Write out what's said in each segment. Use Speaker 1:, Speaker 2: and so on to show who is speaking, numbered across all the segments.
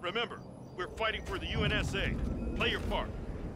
Speaker 1: Remember, we're fighting for the UNSA. Play your part.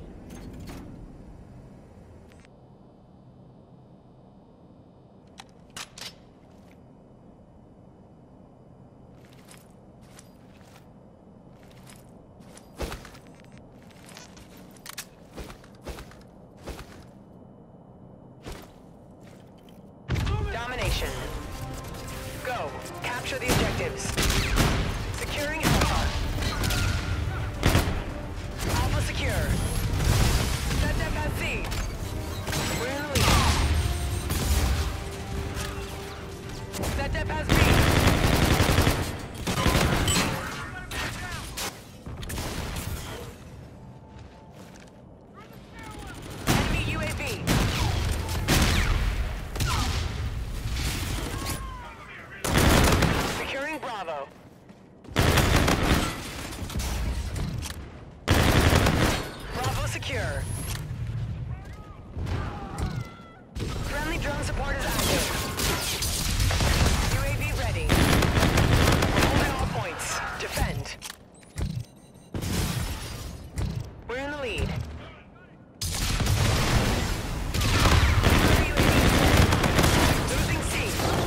Speaker 2: Domination. Go. Capture the objectives. Securing Alpha. Alpha secure. Set them at C. We're in the lead. Set them as B. Enemy UAV. Securing Bravo. Bravo secure. Friendly drone support is active. UAV ready. Holding all points. Defend. We're in the lead. Losing C.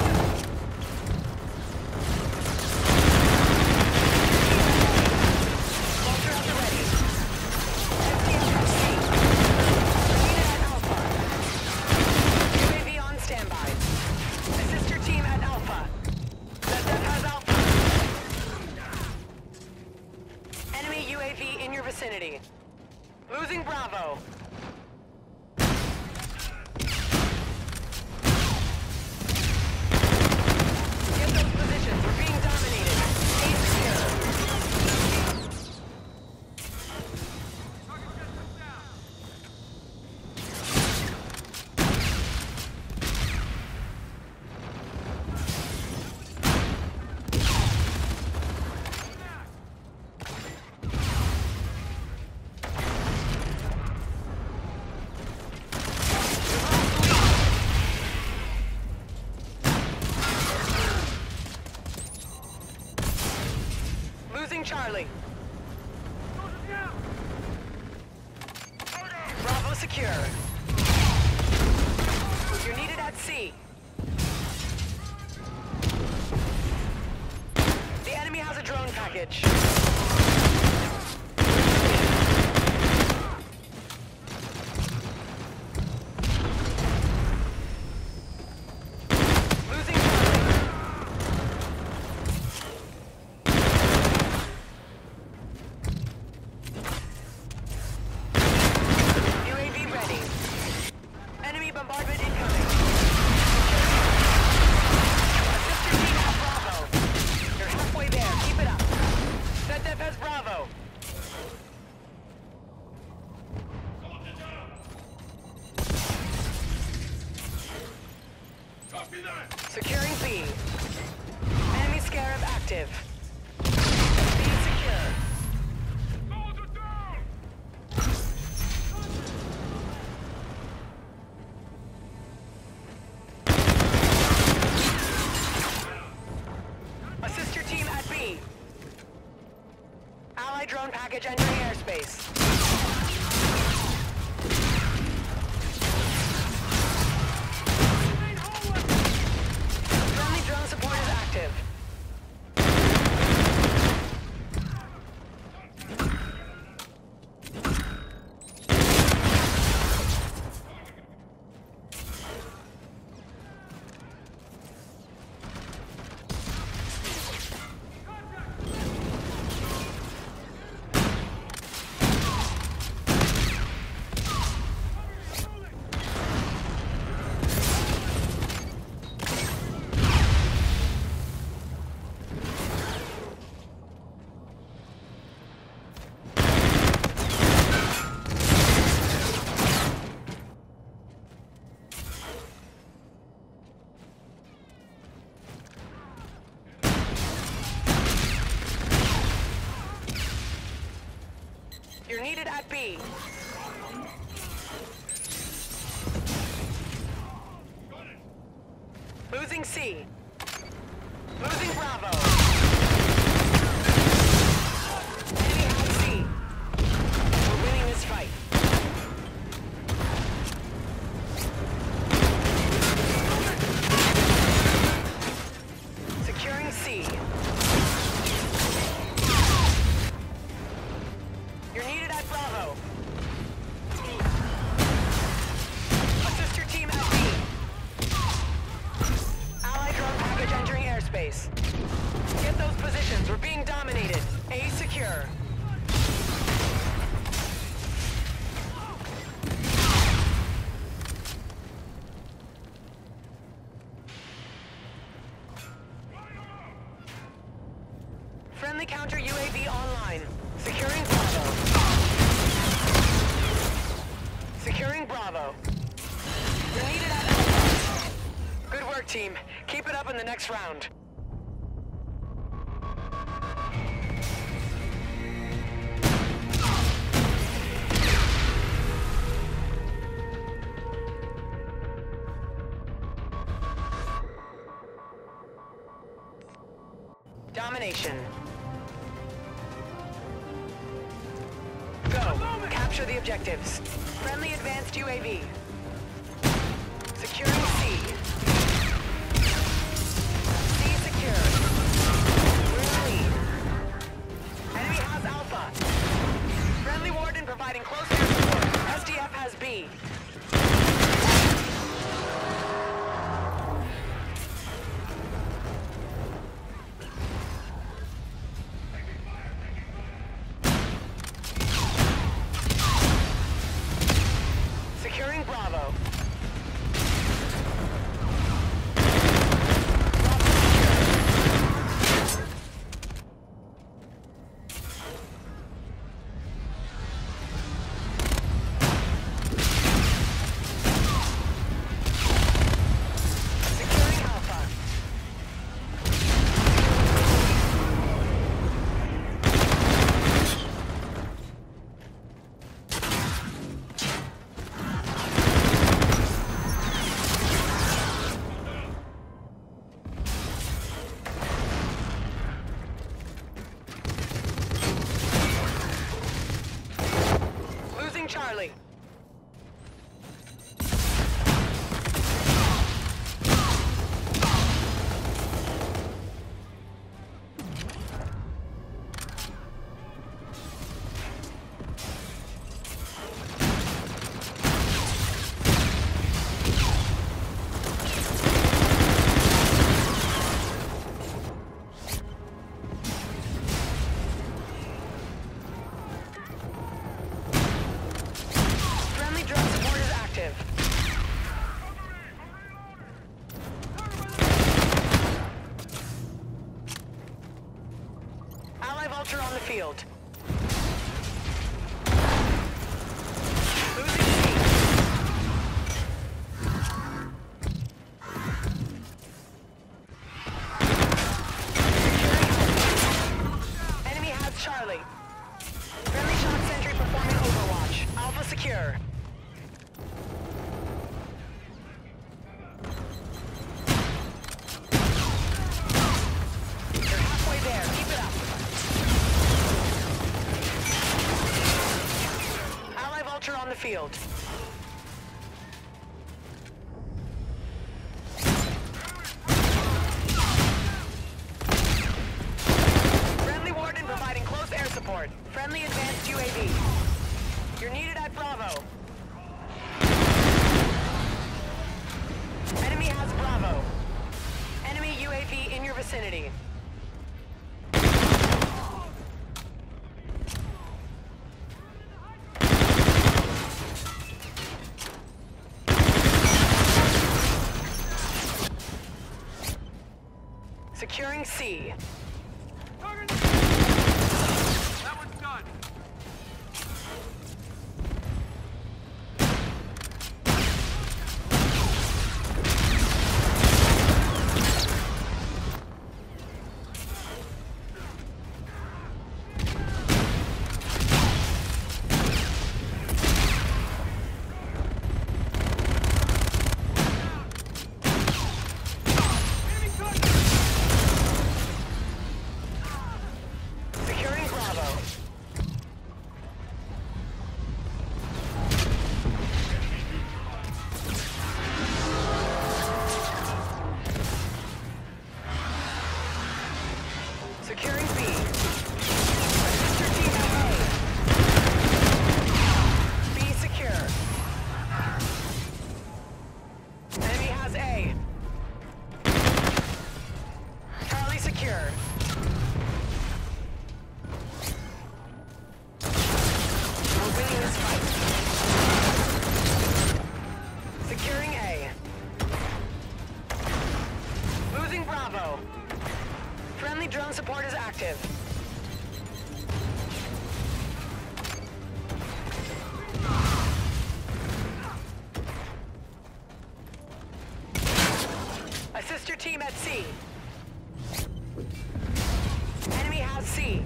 Speaker 2: Vulture at the ready. 15 from C. Needed at Alpha. UAV on standby. Assist your team at Alpha. Zedek has Alpha. Enemy UAV in your vicinity. Losing Bravo. Get those positions. We're being dominated. Stay secure. Losing Charlie. Bravo secure. You're needed at C. The enemy has a drone package. Losing Charlie. UAV ready. Enemy bombardment incoming. Assist your team at Bravo. You're halfway there. Keep it up. Set them as Bravo. Securing B. Enemy Scarab active. B secure. Assist your team at B. Allied drone package entering airspace. Friendly drone support is active. You're needed at B. Losing C. Losing Bravo. Friendly counter UAV online. Securing Bravo. Securing Bravo. You're needed at Alpha. Good work, team. Keep it up in the next round. Domination. Go. Capture the objectives. Friendly advanced UAV. Securing C. C secure. We're in the lead. Enemy has Alpha. Friendly Warden providing close air support. SDF has B. Securing Bravo. Securing Alpha. Losing Charlie. Friendly drone support is active. Ally Vulture on the field. Losing C. Enemy has Charlie. Friendly shock sentry performing Overwatch. Alpha secure. You're halfway there. Keep it up. Ally Vulture on the field. Friendly Warden providing close air support. Friendly advanced UAV. You're needed at Bravo. Enemy has Bravo. Enemy UAV in your vicinity. Securing C.
Speaker 1: That one's done.
Speaker 2: Securing Bravo. Securing B. Sister team at A. B secure. Enemy has A. Charlie secure. We're winning this fight. Securing A. Losing Bravo. Friendly drone support is active. Assist your team at C. Enemy has C.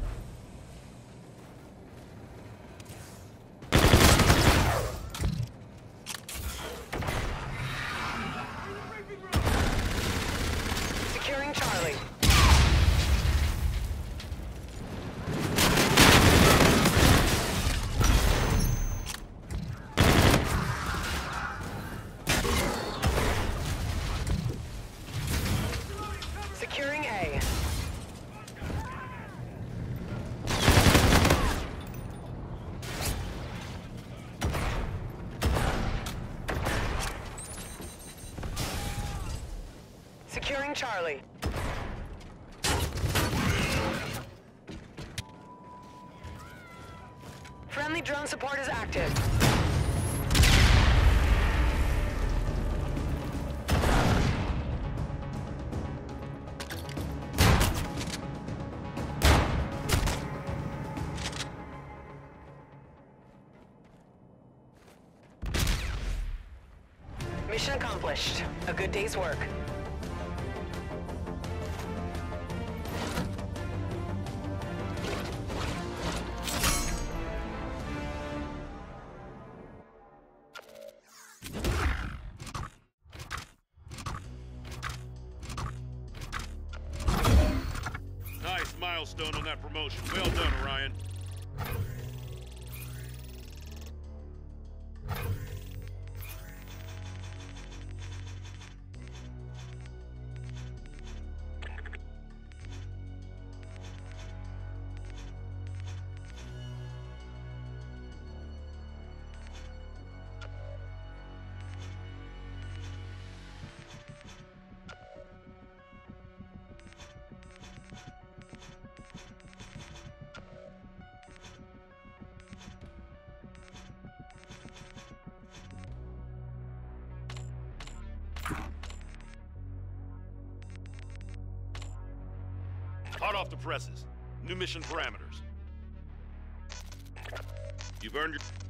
Speaker 2: Securing Charlie. Securing A. Securing Charlie. Friendly drone support is active. Mission accomplished. A good day's work.
Speaker 1: Nice milestone on that promotion. Well done, Orion. Hot off the presses. New mission parameters. You've earned your...